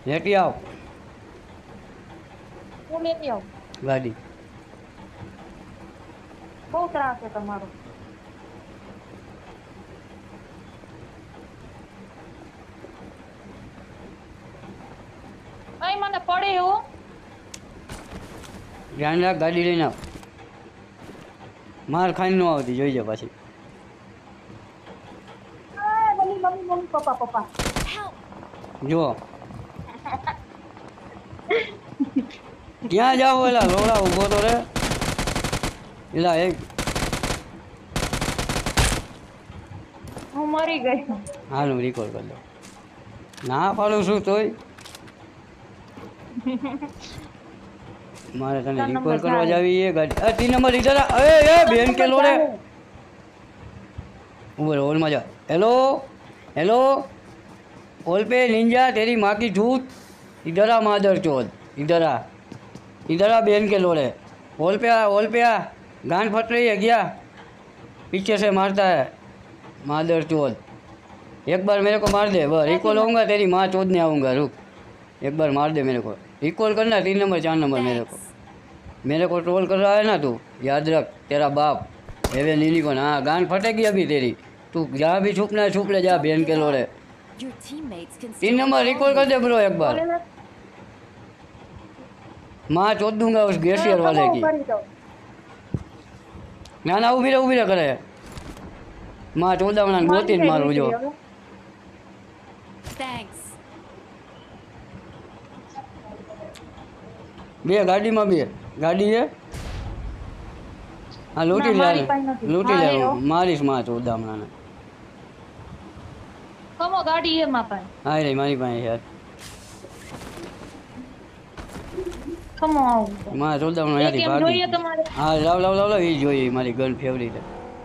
લેતી આવ હું લેતી આવું ગાડી બહુ ત્રાસ છે તમારો ભાઈ મને પડે એવું ધ્યાન રાખ ગાડી લઈને આવ માર ખાઈને ન આવતી જોઈજે પાછી મમ્મી મમ્મી મમ્મી પપ્પા પપ્પા જો ક્યાં જાવ એલા લોડા ઊભો તો રે એલા એક હું મરી ગઈ હાલું રિકોર્ડ કરી દો ના પાડું છું તોય મારે તને રિકોર્ડ કરવા જાવી એ ગાડી 3 નંબર ઇધર એ બેન કે લોડે ऊपर ओल मजा हेलो हेलो ओल पे निंजा तेरी माँ की झूठ इधर आ मादर चौथ इधर आ बहन के लोड़े ओल पे आ गांड फट रही है क्या पीछे से मारता है मादर चौथ एक बार मेरे को मार दे बस रिकॉल होऊंगा तेरी माँ चौथ ने आऊँगा रुक एक बार मार दे मेरे को रिकॉल करना 3 नंबर 4 नंबर मेरे को ट्रोल कर रहा है ना तू याद रख तेरा बाप एवे नीली को हाँ गान फटेगी अभी तेरी तू जहाँ भी छुपना है छुप ले जा बहन के लोड़े 3 नंबर रिकॉल कर दे ब्रो एक बार माँ चोद दूंगा उस गैसियर वाले की ना ना उभी रे करे माँ चौदह गोती मारू जो बे गाड़ी में बे गाड़ी है हाँ लूटी ले मारीश माँ चौदह हमारा કમો ગાડી હે માં પાસે હા રે મારી પાસે યાર કમો આવ માં ચૌદહ માં યાર ભાગી જોઈએ તમારે હા લાવ એ જોઈએ મારી ગન ફેવરિટ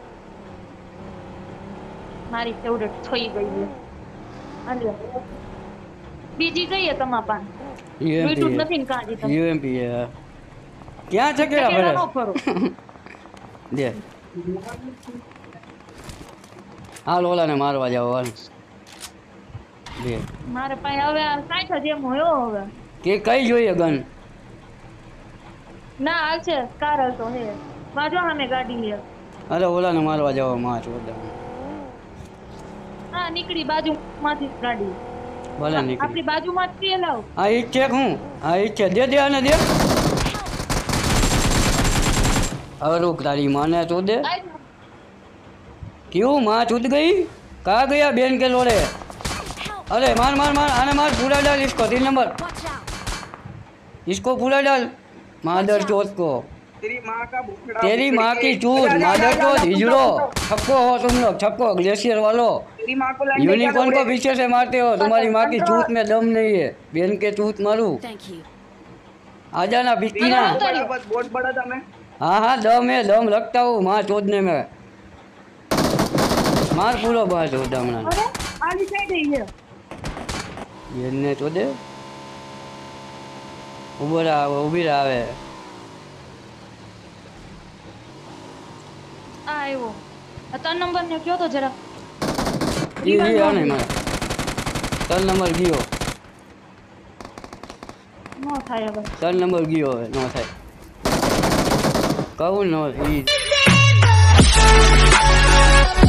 મારી ફેવરિટ થઈ ગઈ છે આલે બીજી ગઈ હે તમા પાસે બ્લૂટૂથ નથી ને કાજી તમે યુએમપી ક્યાં છે કેરા ભરે દે હાલ ઓલાને મારવા જાવ હાલ દે મારે પાસે હવે 60 જેમ હોયો હવે કે કઈ જોઈએ ગન ના આ છે કાર તો હે બાજુ સામે ગાડી લે અરે ઓલાને મારવા જાવ માં ચૌદહ હા નીકળી બાજુમાંથી ગાડી ભલે નીકળી આપણી બાજુમાંથી લાવ હા ઈ છે હું હા ઈ છે દે આને દે હવે रुक तारी माँ ने चोदे क्यों माँ चुद गई कहाँ गया बहन के लोड़े अरे मार आने मार पूरा डाल इसको 3 नंबर इसको पूरा डाल मादर चौथ को तेरी माँ की चूत मादर चौथ हिजड़ो छक्को हो तुम लोग छक्को ग्लेशियर वालों यूनिकॉर्न को पीछे से मारते हो तुम्हारी माँ की चूत में दम नहीं है बहन के चूत मारू आजा ना बिकी ना हाँ दम है दम रखता हूँ माँ चोदने में मार पूरो माँ चौदह मना ने चोदे उभी रहे આવ્યો 3 નંબર ને કયો તો જરા આને મારે 3 નંબર ગયો નો થાય હવે 3 નંબર ગયો હવે નો થાય कहूँ न